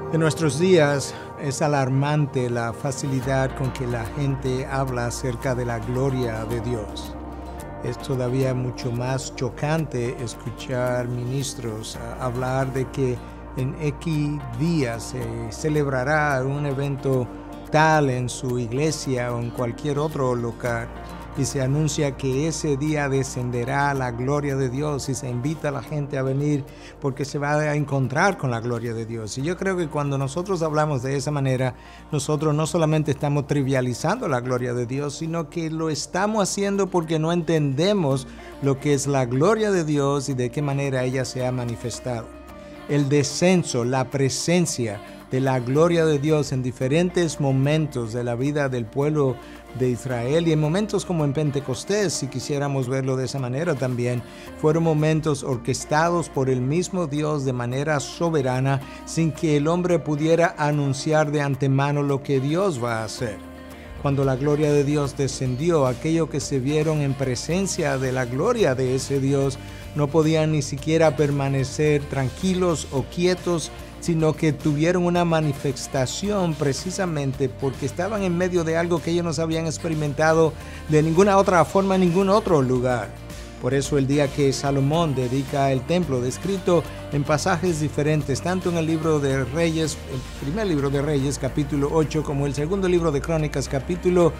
En nuestros días es alarmante la facilidad con que la gente habla acerca de la gloria de Dios. Es todavía mucho más chocante escuchar ministros hablar de que en X días se celebrará un evento tal en su iglesia o en cualquier otro lugar y se anuncia que ese día descenderá la gloria de Dios y se invita a la gente a venir porque se va a encontrar con la gloria de Dios. Y yo creo que cuando nosotros hablamos de esa manera, nosotros no solamente estamos trivializando la gloria de Dios, sino que lo estamos haciendo porque no entendemos lo que es la gloria de Dios y de qué manera ella se ha manifestado. El descenso, la presencia de la gloria de Dios en diferentes momentos de la vida del pueblo de Israel y en momentos como en Pentecostés, si quisiéramos verlo de esa manera también, fueron momentos orquestados por el mismo Dios de manera soberana sin que el hombre pudiera anunciar de antemano lo que Dios va a hacer. Cuando la gloria de Dios descendió, aquellos que se vieron en presencia de la gloria de ese Dios no podían ni siquiera permanecer tranquilos o quietos, sino que tuvieron una manifestación precisamente porque estaban en medio de algo que ellos no habían experimentado de ninguna otra forma en ningún otro lugar. Por eso el día que Salomón dedica el templo, descrito en pasajes diferentes, tanto en el libro de Reyes, el primer libro de Reyes, capítulo 8, como el segundo libro de Crónicas, capítulo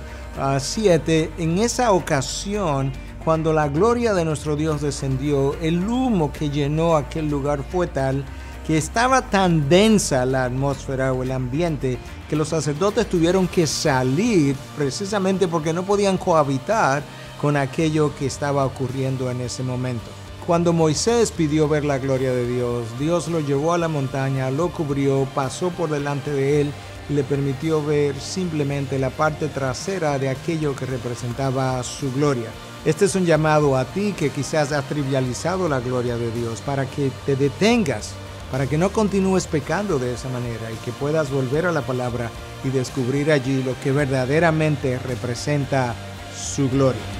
7, en esa ocasión, cuando la gloria de nuestro Dios descendió, el humo que llenó aquel lugar fue tal que estaba tan densa la atmósfera o el ambiente que los sacerdotes tuvieron que salir precisamente porque no podían cohabitar con aquello que estaba ocurriendo en ese momento. Cuando Moisés pidió ver la gloria de Dios, Dios lo llevó a la montaña, lo cubrió, pasó por delante de él y le permitió ver simplemente la parte trasera de aquello que representaba su gloria. Este es un llamado a ti que quizás has trivializado la gloria de Dios para que te detengas, para que no continúes pecando de esa manera y que puedas volver a la palabra y descubrir allí lo que verdaderamente representa su gloria.